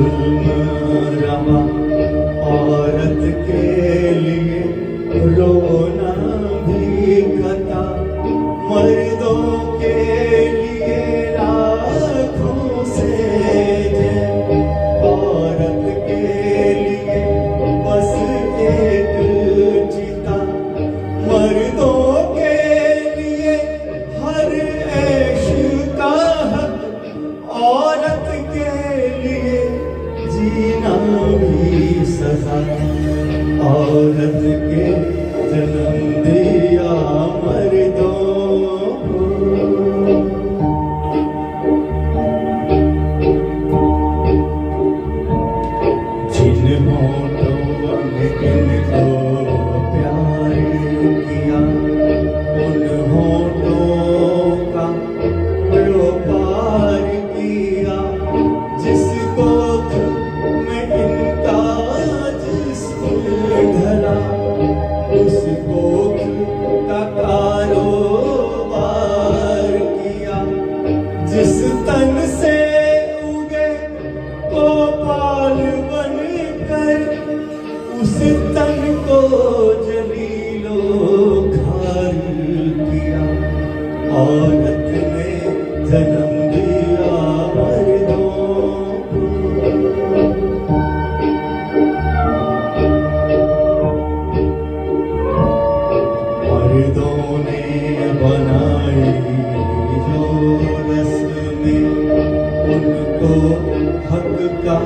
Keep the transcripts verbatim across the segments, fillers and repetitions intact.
जुल्म रवा, औरत के लिए रोना भी खता, मर्दों के लिए लाखों से जय, औरत के लिए बस एक चिता, मर्दों के लिए हर ऐश का हक, औरत के लिए जीना भी सजा, औरत के जन्म दिया मर्दों को। जिन होठों ने इनको प्यार किया, उन होठों का व्यापार किया, जिसको में इनका जिस्म ढला, उसको का कारोबार किया, जिस तन से उगे गोपाल बनकर, उस तन को जलीलो खार किया, औरत ने जन्म दिया मर्दों को। मर्दों ने बनाई जो रस्में, उनको हक का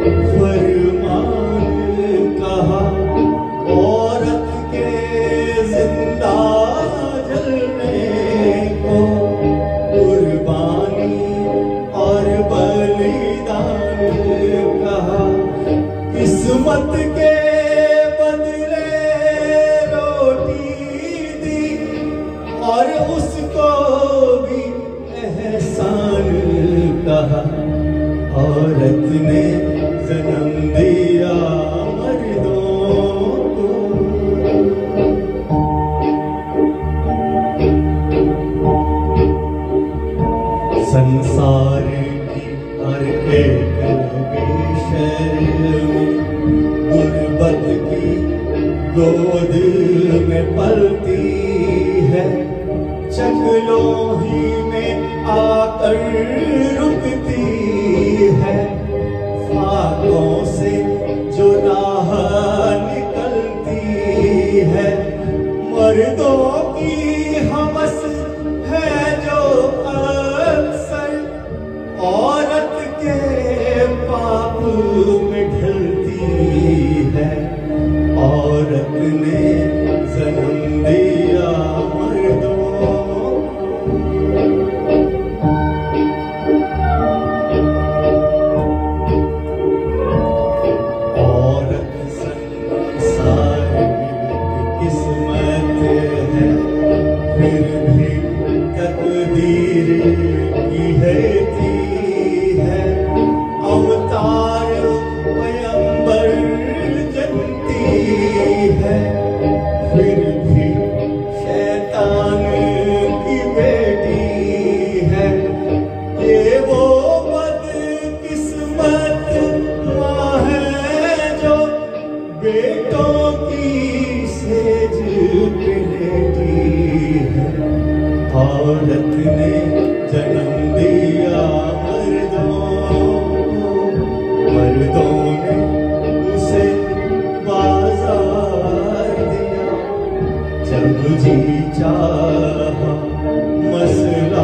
फरमान कहा, औरत के जिंदा जलने को कुर्बानी और बलिदान कहा, किस्मत के बदले रोटी दी, और उसको भी एहसान कहा, औरत ने जन्म दिया मर्दों को। संसार की हर एक बेशर्मी गुर्बत की गोद में पलती है, चकलों ही में आकर रुकती है, फाकों से जो राह निकलती है, मर्दों की हवस है जो अक्सर औरत के पाप में ढलती है, औरत ने जन्म दिया मर्दों को। औरत संसार की किस्मत है, फिर भी तकदीर की हेती है, अवतार पैगंबर जनती है, फिर भी शैतान की बेटी है, ये वो बदकिस्मत माँ है जो बेटों की सेज पे लेटी है, औरत ने जन्म दिया मर्दों को, मर्दों ने उसे बाजार दिया, जब जी चाहा मसला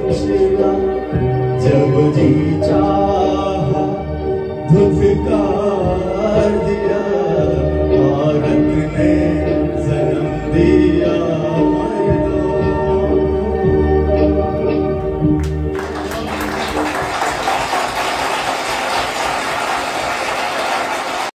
कुचला, जब जी चाहा धुतकार